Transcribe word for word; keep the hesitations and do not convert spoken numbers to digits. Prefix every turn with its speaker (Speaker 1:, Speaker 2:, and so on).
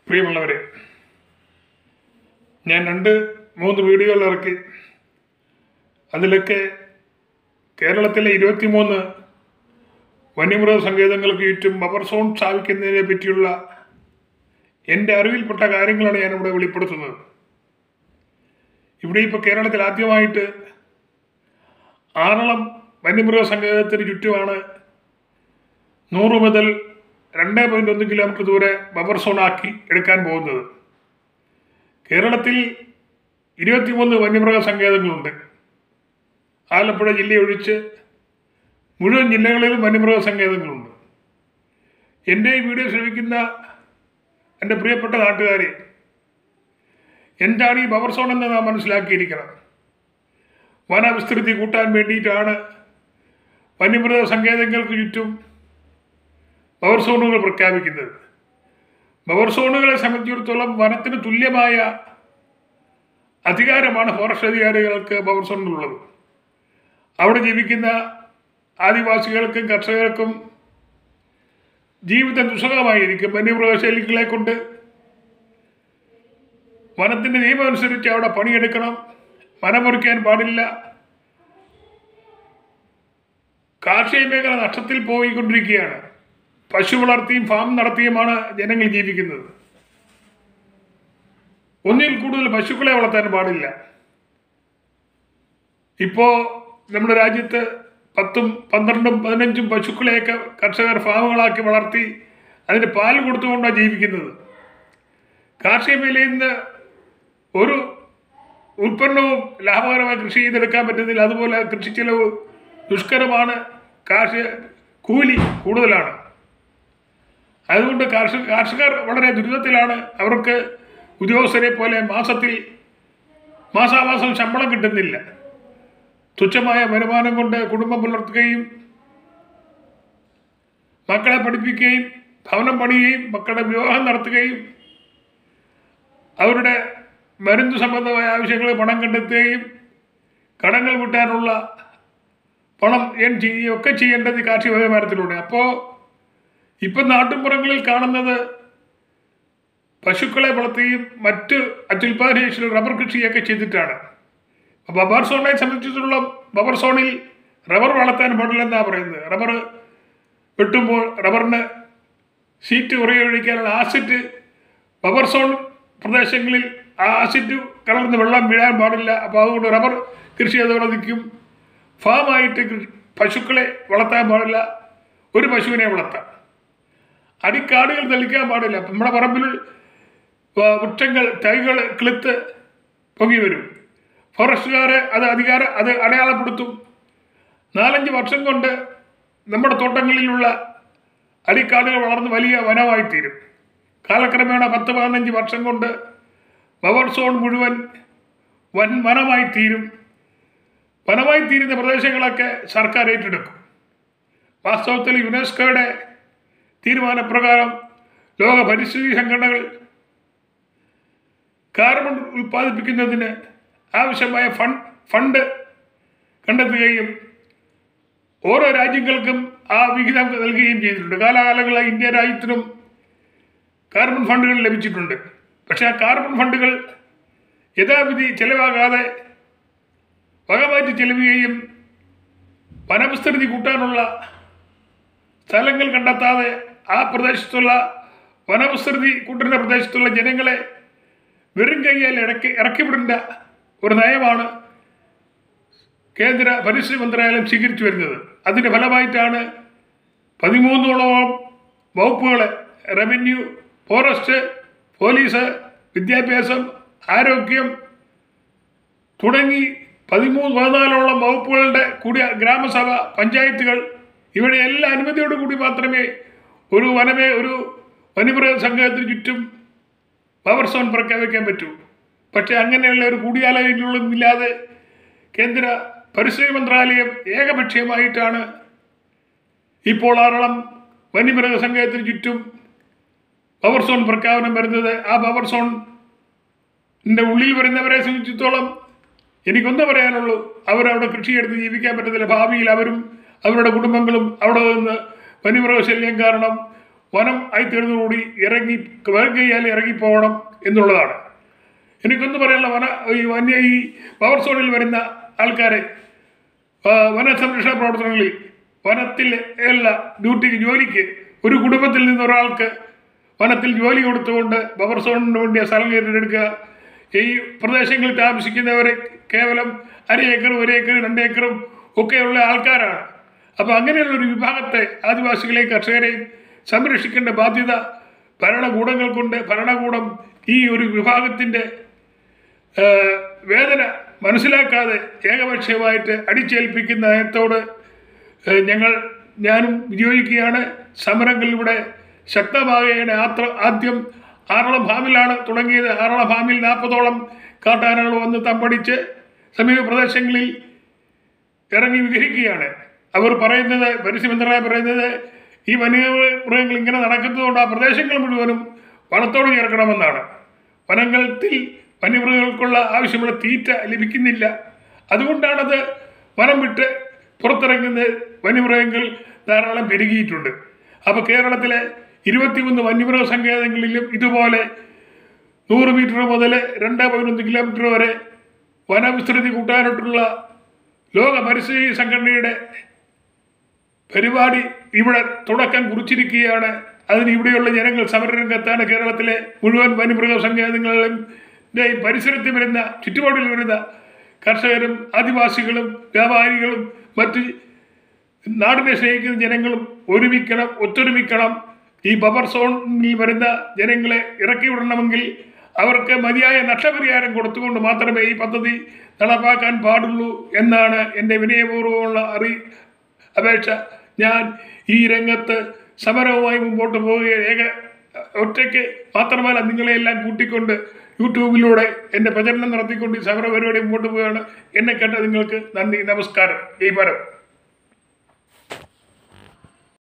Speaker 1: പ്രിയമുള്ളവരെ, ഞാൻ രണ്ട് മൂന്ന് വീഡിയോകൾ ഇറക്കി. അതിലൊക്കെ കേരളത്തിലെ ഇരുപത്തിമൂന്ന് വന്യമൃഗ സങ്കേതങ്ങൾക്ക് ചുറ്റും ബഫർ സോൺ സ്ഥാപിക്കുന്നതിനെ പറ്റിയുള്ള എൻ്റെ അറിവിൽപ്പെട്ട കാര്യങ്ങളാണ് ഞാനിവിടെ വെളിപ്പെടുത്തുന്നത്. ഇവിടെ ഇപ്പോൾ കേരളത്തിൽ ആദ്യമായിട്ട് ആറളം വന്യമൃഗ സങ്കേതത്തിന് ചുറ്റുമാണ് നൂറ് മുതൽ രണ്ട് പോയിന്റ് ഒന്ന് കിലോമീറ്റർ ദൂരെ ബഫർ സോൺ ആക്കി എടുക്കാൻ പോകുന്നത്. കേരളത്തിൽ ഇരുപത്തിമൂന്ന് വന്യമൃഗ സങ്കേതങ്ങളുണ്ട്. ആലപ്പുഴ ജില്ലയൊഴിച്ച് മുഴുവൻ ജില്ലകളിലും വന്യമൃഗ സങ്കേതങ്ങളുണ്ട്. എൻ്റെ ഈ വീഡിയോ ശ്രമിക്കുന്ന എൻ്റെ പ്രിയപ്പെട്ട നാട്ടുകാരെ, എന്താണ് ഈ ബഫർ സോൺ എന്ന് നാം മനസ്സിലാക്കിയിരിക്കണം. വനവിസ്തൃതി കൂട്ടാൻ വേണ്ടിയിട്ടാണ് വന്യമൃഗ സങ്കേതങ്ങൾക്ക് ചുറ്റും ബഫർ സോണുകൾ പ്രഖ്യാപിക്കുന്നത്. ബഫർ സോണുകളെ സംബന്ധിച്ചിടത്തോളം വനത്തിന് തുല്യമായ അധികാരമാണ് ഫോറസ്റ്റ് അധികാരികൾക്ക് ബഫർ സോണിലുള്ളത്. അവിടെ ജീവിക്കുന്ന ആദിവാസികൾക്കും കർഷകർക്കും ജീവിതം ദുസ്സഹമായിരിക്കും. വന്യമൃഗശല്യങ്ങളെ കൊണ്ട് വനത്തിൻ്റെ നിയമം അനുസരിച്ച് അവിടെ പണിയെടുക്കണം, വനം മുറിക്കാൻ പാടില്ല. കാർഷിക മേഖല നഷ്ടത്തിൽ പോയിക്കൊണ്ടിരിക്കുകയാണ്. പശു വളർത്തിയും ഫാം നടത്തിയുമാണ് ജനങ്ങൾ ജീവിക്കുന്നത്. ഒന്നിൽ കൂടുതൽ പശുക്കളെ വളർത്താൻ പാടില്ല. ഇപ്പോൾ നമ്മുടെ രാജ്യത്ത് പത്തും പന്ത്രണ്ടും പതിനഞ്ചും പശുക്കളെയൊക്കെ കർഷകർ ഫാമുകളാക്കി വളർത്തി അതിന് പാൽ കൊടുത്തുകൊണ്ടാണ് ജീവിക്കുന്നത്. കാർഷിക മേഖലയിൽ നിന്ന് ഒരു ഉൽപ്പന്നവും ലാഭകരമായി കൃഷി ചെയ്തെടുക്കാൻ പറ്റുന്നില്ല. അതുപോലെ കൃഷി ചെലവ് ദുഷ്കരമാണ്, കാർഷിക കൂലി കൂടുതലാണ്. അതുകൊണ്ട് കാർഷിക കർഷകർ വളരെ ദുരിതത്തിലാണ്. അവർക്ക് ഉദ്യോഗസ്ഥരെ പോലെ മാസത്തിൽ മാസാമാസം ശമ്പളം കിട്ടുന്നില്ല. തുച്ഛമായ വരുമാനം കൊണ്ട് കുടുംബം പുലർത്തുകയും മക്കളെ പഠിപ്പിക്കുകയും ഭവനം പണിയുകയും മക്കളുടെ വിവാഹം നടത്തുകയും അവരുടെ മരുന്ന് സംബന്ധമായ ആവശ്യങ്ങൾ പണം കണ്ടെത്തുകയും കടങ്ങൾ വീട്ടാനുള്ള പണം ഏൺ ചെയ്യുകയും ഒക്കെ ചെയ്യേണ്ടത് കാർഷിക വരുമാനത്തിലൂടെ. അപ്പോൾ ഇപ്പം നാട്ടിൻപുറങ്ങളിൽ കാണുന്നത് പശുക്കളെ വളർത്തുകയും മറ്റ് അത്യുൽപാദന ശേഷിയിൽ റബ്ബർ കൃഷിയൊക്കെ ചെയ്തിട്ടാണ്. ബഫർ സോണിനെ സംബന്ധിച്ചിടത്തോളം ബഫർ സോണിൽ റബ്ബർ വളർത്താൻ പാടില്ലെന്നാണ് പറയുന്നത്. റബ്ബർ വെട്ടുമ്പോൾ റബ്ബറിന് ഷീറ്റ് കുറയൊഴിക്കാനുള്ള ആസിഡ് ബഫർ സോൺ പ്രദേശങ്ങളിൽ ആ ആസിഡ് കലർന്ന് വെള്ളം വീഴാൻ പാടില്ല. അപ്പോൾ അതുകൊണ്ട് റബ്ബർ കൃഷി അതോടെ നിൽക്കും. ഫാമായിട്ട് പശുക്കളെ വളർത്താൻ പാടില്ല. ഒരു പശുവിനെ വളർത്താം. അടിക്കാടുകൾ തെളിക്കാൻ പാടില്ല. നമ്മുടെ പറമ്പിൽ വൃക്ഷങ്ങൾ തൈകൾ കിളുത്ത് പൊങ്ങി വരും. ഫോറസ്റ്റുകാരെ അത് അധികാരം അത് അടയാളപ്പെടുത്തും. നാലഞ്ച് വർഷം കൊണ്ട് നമ്മുടെ തോട്ടങ്ങളിലുള്ള അടിക്കാടുകൾ വളർന്ന് വലിയ വനമായിത്തീരും. കാലക്രമേണ പത്ത് പതിനഞ്ച് വർഷം കൊണ്ട് ബഫർ സോൺ മുഴുവൻ വൻ വനമായിത്തീരും. വനമായിത്തീരുന്ന പ്രദേശങ്ങളൊക്കെ സർക്കാർ ഏറ്റെടുക്കും. വാസ്തവത്തിൽ യുനെസ്കോയുടെ തീരുമാനപ്രകാരം ലോക പരിസ്ഥിതി സംഘടനകൾ കാർബൺ ഉൽപ്പാദിപ്പിക്കുന്നതിന് ആവശ്യമായ ഫണ്ട് ഫണ്ട് കണ്ടെത്തുകയും ഓരോ രാജ്യങ്ങൾക്കും ആ വിഹിതം നൽകുകയും ചെയ്തിട്ടുണ്ട്. കാലാകാലങ്ങളായി ഇന്ത്യ രാജ്യത്തിനും കാർബൺ ഫണ്ടുകൾ ലഭിച്ചിട്ടുണ്ട്. പക്ഷേ ആ കാർബൺ ഫണ്ടുകൾ യഥാവിധി ചെലവാകാതെ വകമാറ്റി ചെലവുകയും വനവിസ്തൃതി കൂട്ടാനുള്ള സ്ഥലങ്ങൾ കണ്ടെത്താതെ ആ പ്രദേശത്തുള്ള വനവിസ്തൃതി കൂട്ടുന്ന പ്രദേശത്തുള്ള ജനങ്ങളെ വെറും കൈയാൽ ഇറക്കി ഇറക്കിവിടേണ്ട ഒരു നയമാണ് കേന്ദ്ര പരിസ്ഥിതി മന്ത്രാലയം സ്വീകരിച്ചു വരുന്നത്. അതിൻ്റെ ഫലമായിട്ടാണ് പതിമൂന്നോളം വകുപ്പുകളെ റവന്യൂ, ഫോറസ്റ്റ്, പോലീസ്, വിദ്യാഭ്യാസം, ആരോഗ്യം തുടങ്ങി പതിമൂന്ന് പതിനാലോളം വകുപ്പുകളുടെ കൂടിയ ഗ്രാമസഭ, പഞ്ചായത്തുകൾ ഇവിടെ എല്ലാ അനുമതിയോടു കൂടി മാത്രമേ ഒരു വനമേ ഒരു വന്യമൃഗ സങ്കേതത്തിന് ചുറ്റും ബഫർ സോൺ പ്രഖ്യാപിക്കാൻ പറ്റൂ. പക്ഷേ അങ്ങനെയുള്ള ഒരു കൂടിയാലോചനകളൊന്നുമില്ലാതെ കേന്ദ്ര പരിസ്ഥിതി മന്ത്രാലയം ഏകപക്ഷീയമായിട്ടാണ് ഇപ്പോൾ ആറളം വന്യമൃഗ സങ്കേതത്തിന് ചുറ്റും ബഫർ സോൺ പ്രഖ്യാപനം വരുന്നത്. ആ ബഫർ സോണിൻ്റെ ഉള്ളിൽ വരുന്നവരെ സംബന്ധിച്ചിടത്തോളം എനിക്കൊന്നേ പറയാനുള്ളൂ, അവരവിടെ കൃഷിയെടുത്ത് ജീവിക്കാൻ പറ്റത്തില്ല. ഭാവിയിൽ അവരും അവരുടെ കുടുംബങ്ങളും അവിടെ നിന്ന് വന്യമൃഗശല്യം കാരണം വനം ആയിത്തീർന്നതോടുകൂടി ഇറങ്ങി വേഗയാൽ ഇറങ്ങിപ്പോകണം എന്നുള്ളതാണ്. എനിക്കൊന്ന് പറയാനുള്ള വന ഈ വന്യ ഈ പവർ സോണിൽ വരുന്ന ആൾക്കാരെ വനസംരക്ഷണ പ്രവർത്തനങ്ങളിൽ വനത്തിൽ എല്ലാ ഡ്യൂട്ടിക്ക് ജോലിക്ക് ഒരു കുടുംബത്തിൽ നിന്ന് ഒരാൾക്ക് വനത്തിൽ ജോലി കൊടുത്തുകൊണ്ട് ബഫർ സോണിന് വേണ്ടിയ സ്ഥലം ഏറ്റെടുക്കുക. ഈ പ്രദേശങ്ങളിൽ താമസിക്കുന്നവരെ കേവലം അര ഏക്കറും ഒരു ഏക്കറും രണ്ട് ഏക്കറും ഒക്കെയുള്ള ആൾക്കാരാണ്. അപ്പോൾ അങ്ങനെയുള്ളൊരു വിഭാഗത്തെ ആദിവാസികളെയും കർഷകരെയും സംരക്ഷിക്കേണ്ട ബാധ്യത ഭരണകൂടങ്ങൾക്കുണ്ട്. ഭരണകൂടം ഈ ഒരു വിഭാഗത്തിൻ്റെ വേദന മനസ്സിലാക്കാതെ ഏകപക്ഷീയമായിട്ട് അടിച്ചേൽപ്പിക്കുന്ന നയത്തോട് ഞങ്ങൾ ഞാനും വിയോജിക്കുകയാണ്. സമരങ്ങളിലൂടെ ശക്തമാകുകയാണ്. ആത്ര ആദ്യം ആറളം ഫാമിലാണ് തുടങ്ങിയത്. ആറളം ഫാമിൽ നാൽപ്പതോളം കാട്ടാനകൾ വന്ന് തമ്പടിച്ച് സമീപ പ്രദേശങ്ങളിൽ ഇറങ്ങി വിഹരിക്കുകയാണ്. അവർ പറയുന്നത്, പരിസ്ഥിതി പറയുന്നത്, ഈ വന്യമൃഗങ്ങൾ ഇങ്ങനെ നടക്കുന്നതുകൊണ്ട് ആ പ്രദേശങ്ങൾ മുഴുവനും വനത്തോട് ചേർക്കണമെന്നാണ്. വനങ്ങളിൽ വന്യമൃഗങ്ങൾക്കുള്ള ആവശ്യമുള്ള തീറ്റ ലഭിക്കുന്നില്ല. അതുകൊണ്ടാണത് വനം വിട്ട് പുറത്തിറങ്ങുന്ന വന്യമൃഗങ്ങൾ ധാരാളം പെരുകിയിട്ടുണ്ട്. അപ്പോൾ കേരളത്തിലെ ഇരുപത്തിമൂന്ന് വന്യമൃഗ സങ്കേതങ്ങളിലും ഇതുപോലെ നൂറ് മീറ്റർ മുതൽ രണ്ട് പതിനൊന്ന് കിലോമീറ്റർ വരെ വനവിസ്തൃതി കൂട്ടാനായിട്ടുള്ള ലോക പരിസ്ഥിതി സംഘടനയുടെ പരിപാടി ഇവിടെ തുടക്കം കുറിച്ചിരിക്കുകയാണ്. അതിന് ഇവിടെയുള്ള ജനങ്ങൾ സമരരംഗത്താണ്. കേരളത്തിലെ മുഴുവൻ വന്യമൃഗ സങ്കേതങ്ങളിലും പരിസരത്തിൽ വരുന്ന ചുറ്റുപാടിൽ വരുന്ന കർഷകരും ആദിവാസികളും വ്യാപാരികളും മറ്റ് നാടിനെ സ്നേഹിക്കുന്ന ജനങ്ങളും ഒരുമിക്കണം, ഒത്തൊരുമിക്കണം. ഈ ബഫർ സോണിൽ വരുന്ന ജനങ്ങളെ ഇറക്കി വിടണമെങ്കിൽ അവർക്ക് മതിയായ നഷ്ടപരിഹാരം കൊടുത്തുകൊണ്ട് മാത്രമേ ഈ പദ്ധതി നടപ്പാക്കാൻ പാടുള്ളൂ എന്നാണ് എൻ്റെ വിനയപൂർവ്വമുള്ള അറി അപേക്ഷ. ഞാൻ ഈ രംഗത്ത് സമരവുമായി മുമ്പോട്ട് പോവുകയും ഏക ഒറ്റയ്ക്ക് മാത്രമല്ല നിങ്ങളെയെല്ലാം കൂട്ടിക്കൊണ്ട് യൂട്യൂബിലൂടെ എൻ്റെ പ്രചരണം നടത്തിക്കൊണ്ട് ഈ സമര പരിപാടി മുമ്പോട്ട് പോവുകയാണ്. എന്നെ കേട്ട നിങ്ങൾക്ക് നന്ദി, നമസ്കാരം. ജയ് ഭാരത്.